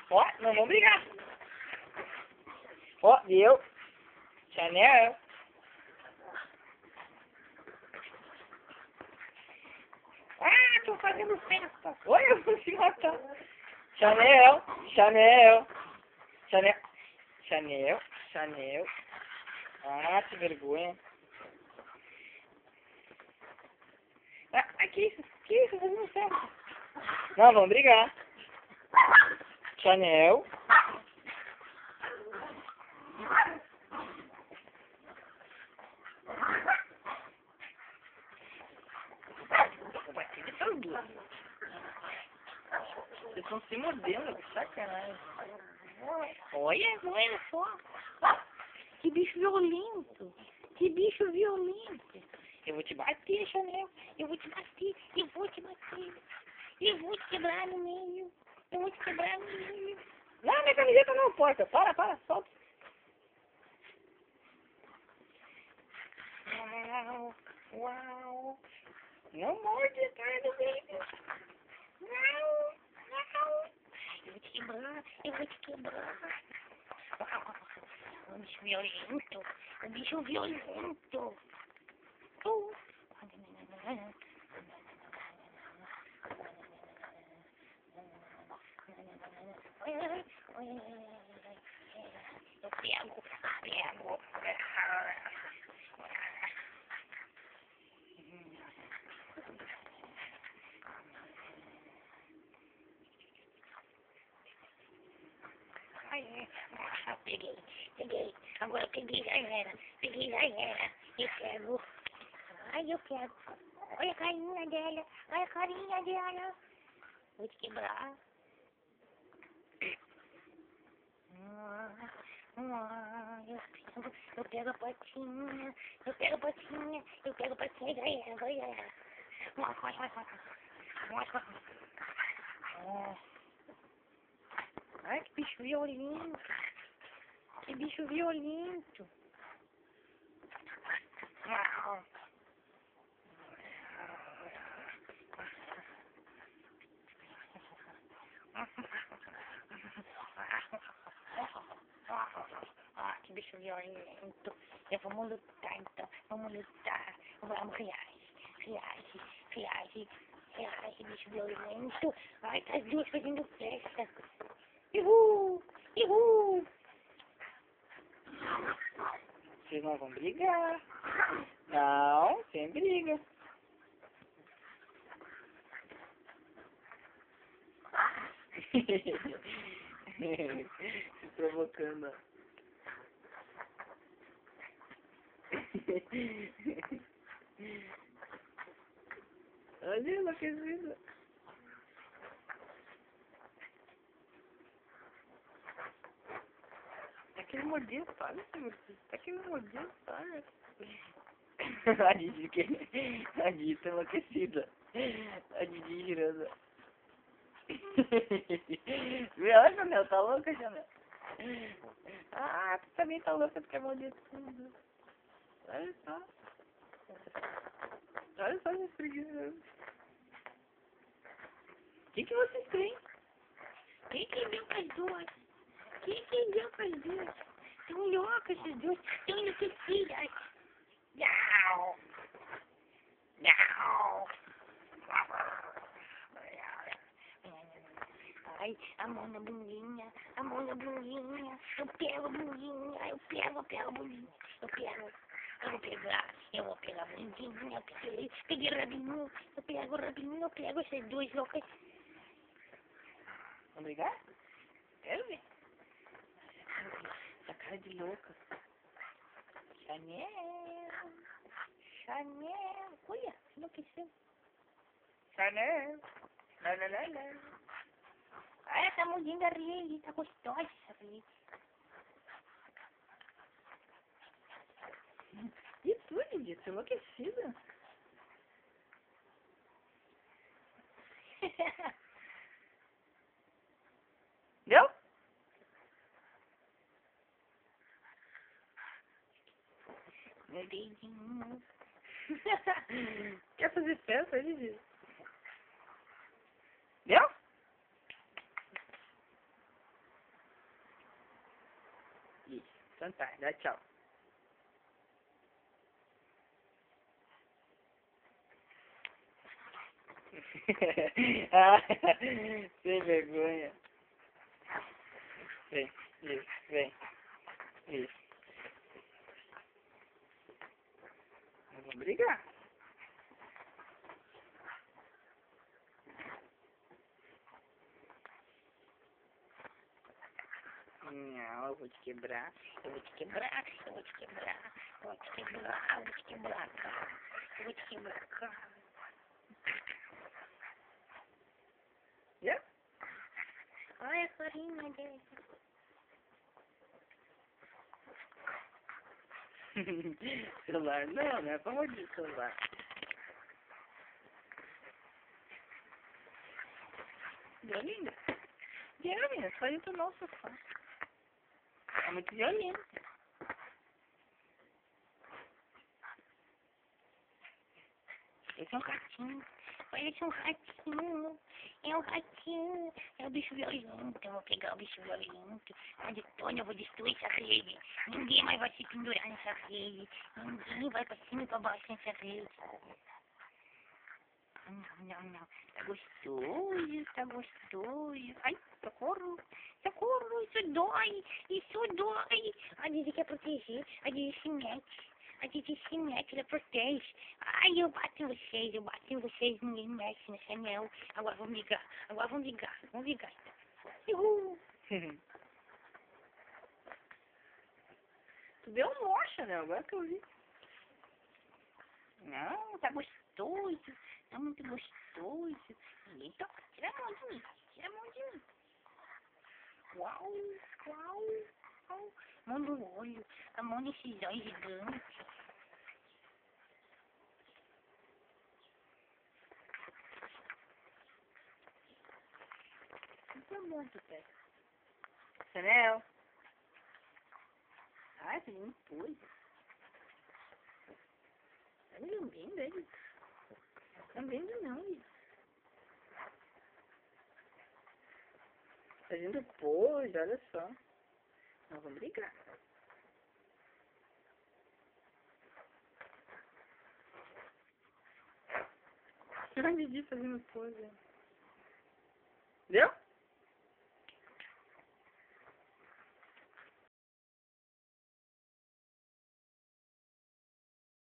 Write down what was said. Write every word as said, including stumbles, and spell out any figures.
Ó, não vamos brigar. Ó, viu? Chanel. Ah, tô fazendo festa. Oi, eu vou te matar. Chanel, Chanel, Chanel, Chanel, Chanel. Ah, que vergonha. Ah, ah, que isso? Que isso? Fazendo festa. Não, vamos brigar. Chanel. Vocês estão se mordendo, que sacanagem. Olha, olha só. Que bicho violento. Que bicho violento. Eu vou te bater, Chanel. Eu vou te bater. Eu vou te bater. Eu vou te quebrar no meio. Eu vou te quebrar no meio. Não, minha camiseta não importa. Para, para, solta. Uau, uau. Não morde atrás do vídeo. Não, não. Eu vou te quebrar. Eu vou te quebrar. O bicho violento. O bicho violento. Uh. Eu pego, pego. Ai, ah, peguei, peguei. Agora peguei, já era. Peguei, já era. Eu pego. Ai, eu quero. Olha a carinha dela. Olha a carinha dela. Vou te quebrar. Eu pego, eu pego a patinha. Eu pego a patinha. Eu pego a patinha. Já era, já era. Ai, que bicho violento. Que bicho violento. Ah, que bicho violento. Eu vamos lutar então. Vamos lutar. Vamos, reais. Reais. Reais. Reais, bicho violento. Ai, tá as duas fazendo festa. Uhul. Uhul. Vocês não vão brigar. Não, sem briga. Se provocando. Olha, enlouquecida. Tá querendo morder a palha, senhor. Tá querendo morder a palha. A Didi que... A Didi tá enlouquecida. A Didi girando. Olha, Chanel, tá louca, Chanel? Ah, tu também tá louca, tu quer morder tudo. Olha só. Olha só esses preguiçosos. O que que vocês têm? Quem que deu pras duas? Quem que deu pras duas? Tão loucas essas duas, tão enlouquecidas. Não! Não! Ai, a mão na bundinha, a mão na bundinha. Eu pego a bundinha, eu pego, eu pego a bundinha. Eu pego, eu vou pegar, eu vou pegar a bundinha. Eu peguei, peguei o rabinho, eu pego o rabinho, eu pego essas duas loucas. Vamos brigar? Quero ver. Essa cara de louca. Chanel. Chanel. Olha, enlouqueceu. Chanel. Lá, lá, lá, lá. Ah, essa mudinha da Rieli, tá gostosa essa Rieli. E tu, Didi, tu enlouquecida? Deu? Meu dedinho. Quer fazer festa, Didi? Deu? Então tá, dá tchau. Ah, sem vergonha. Vem, isso, vem. Isso. Nós vamos brigar. Não, eu vou te quebrar. Eu vou te quebrar. Eu vou te quebrar. Eu vou te quebrar. Eu vou te quebrar, cara. Eu vou te quebrar, cara. Yeah? Olha a carinha dele. Celular não, não é pra morder o celular. Violino? Violino, só ir pro nosso sofá. É muito violento. Esse é um ratinho. Parece um ratinho. É um ratinho. É o bicho violento. Eu vou pegar o bicho violento. Onde Tony, eu vou destruir essa rede. Ninguém mais vai se pendurar nessa rede. Ninguém vai pra cima e pra baixo nessa rede. Não, não, não. Tá gostoso, tá gostoso. Ai, socorro. Socorro, isso dói. Isso dói. A Didi quer proteger. A Didi se mete. A Didi se mete, ela protege. Ai, eu bato em vocês, eu bato em vocês. Ninguém mexe nesse anel. Agora vamos ligar. Agora vamos ligar. Vamos ligar. Uhul. Tu deu um mocha, né? Agora que eu vi. Não, tá gostoso. Tá muito gostoso. Ninguém toca. Tira a mão de mim. Tira a mão de mim. Uau, uau, uau. Mão no olho. A mão nesses olhos gigantes. Muito muito, pé. Chanel. Ai, tem um pulho. Tá me lambendo ele. Lambendo não, ele. Fazendo pose, olha só. Nós vamos brigar. Olha o Didi fazendo pose. Deu?